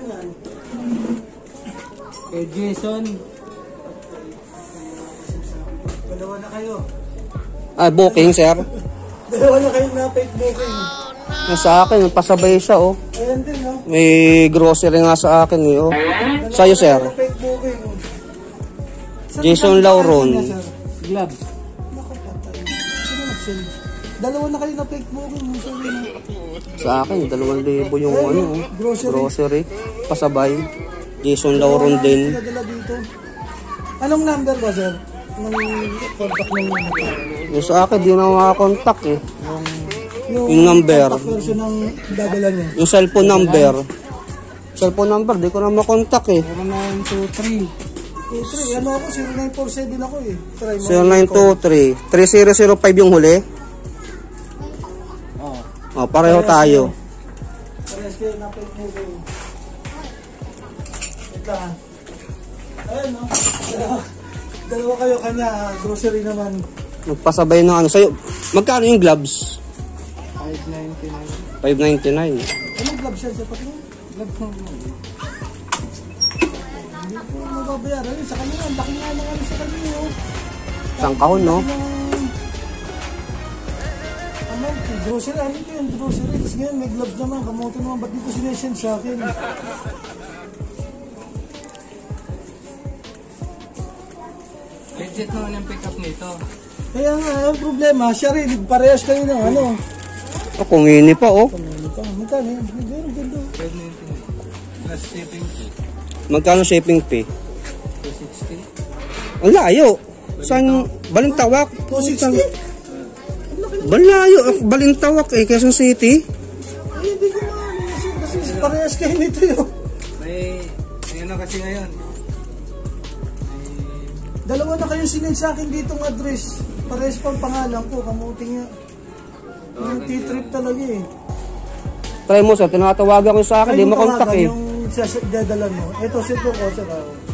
yan. Kay Jason. Dalawa na kayo. Booking, sir. Dalawa na kayo na fake booking. Yung sa akin, pasabay siya, oh. Ayan din, no? May grocery nga sa akin, eh, oh. Sa'yo, sir. Fake booking. Jason Lauron. Gloves. Naku, patay. Sino nag-sell? Dalawa na kayo na fake booking. Sa akin, 2,000 yung ano, oh. Grocery. Grocery. Pasabay. Jason Lauron din. Anong number ba, sir? Anong contact mo? Yung sa akin, di na makakontakt, eh. Yung number. Version ng dadala niya. Yung cellphone number. Cellphone number, di ko na makontak, eh. 0923. Ano ako? 0947 ako, eh. 0923. 3005 yung huli. Oh, pareho tayo. Parehas kayo na fake booking. Wait lang. Ayan, no? Dalawa kayo kanya. Grocery naman. Magpasabay ng ano sa'yo. Magkano yung gloves? 599. 599. Anong gloves yan sa pati? Gloves mo. Hindi ko mababayaran. Sa kanila, ang laki nga ng ano sa kanila. Isang kahon, no? Grocery, ano ko yun? Grocery. Tapos ngayon, may gloves naman. Kamoto naman. Ba't di ko sinesend sa akin? Legit naman yung pick up nito. Kaya nga, ang problema, siya rin. Parehas kayo ng ano. Kumini pa, oh. Kumini pa. Magkano yun? Gano'n, gano'n. 599. Plus shipping fee. Magkano shipping fee? 260. Ang layo. Saan? Balintawak? 260? Balayo. Balintawak, eh. Quezon City. Ay, hindi ko maano. Kasi parehas kayo nito yun. May ano kasi ngayon. Dalawa na kayo sinend sa akin ditong address. Parehas pang pangalan ko. Kamuting nga. Yung T-trip talaga, eh. Try mo, sir. Tinatawagan ko sa akin. Di makontak, eh. Yung dadalan mo. Ito, sito ko, sir.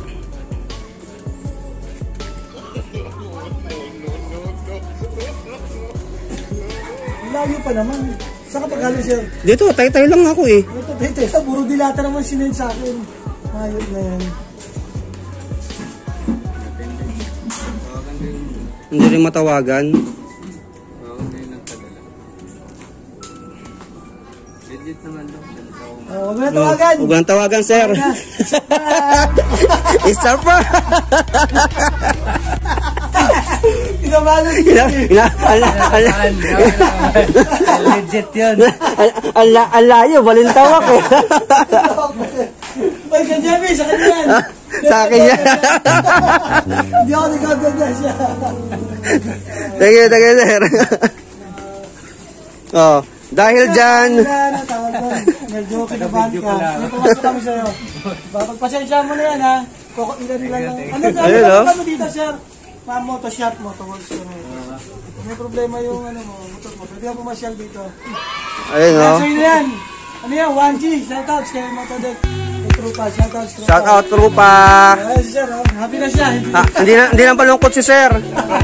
Layo pa naman. Saan ka pagaling, sir? Dito, tay-tay lang ako, eh. Ito, tete. Buro dilata naman sinend sa akin. Ayot na yan. Hindi rin matawagan. Legit naman daw. Huwag mo na tawagan. Huwag na tawagan, sir. Star pa. Pinamalas. Legit yun. Ang layo, balintawak, eh. Ay, ganyan, eh. Sa kanya yan. Sa akin yan. Hindi ako nagaganda siya. Thank you, sir. Oh, dahil dyan. Medyo kinabahan ka. May pumasok kami sa'yo. Pagpasensya mo na yan, ha. Ilan lang. Ano mo dito, sir? Moto shop, moto works ko na ito. May problema yung motor mo. Pwede ka pumasyal dito. Ayun, no? Sa'yo na yan. Ano yan? 1G. Shoutouts kay Motodeck. Trupa, shoutouts. Shout out, Trupa. Ay, sir, happy na siya. Hindi na palungkot si sir.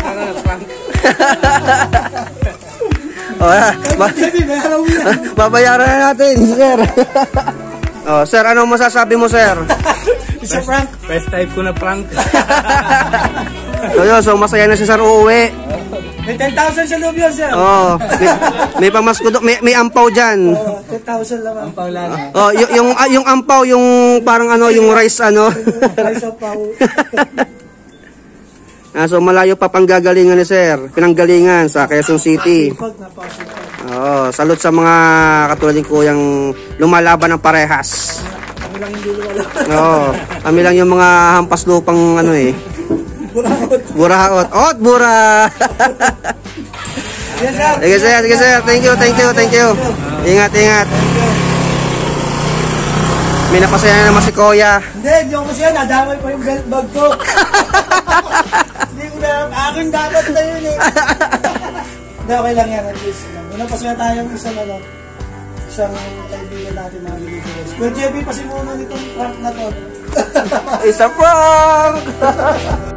Babayaran na natin, sir. Oh, sir, ano masasabi mo, sir? Isa prank. First type ko na prank. So masaya na si sir uuwi. May 10,000 sa loob yun, sir. Oh, may pamasko doon, may ampaw diyan. 10,000 lang. Ampaw lang. Oh, yung ampaw, yung parang ano, yung rice ano. Rice ampaw. So malayo pa pang gagalingan ni sir. Pinanggalingan sa Quezon City. Oh, salute sa mga katulad ni Kuyang lumalaban ng parehas. Kami lang hindi lumalaban. Oo, kami lang yung mga hampas lupang ano, eh. Buraot. Bura. Sige sir. Thank you. Ingat. May napasaya na naman si Kuya. Hindi ako siya. Nadamay pa yung belt bag ko. Hindi ko na. Akin dapat na yun, eh. Hindi, okay lang yan. At least. May napasaya tayong isang kaibigan natin, mga deliverers. Kuya JB, pasimuna nitong prank na to. Isa prank!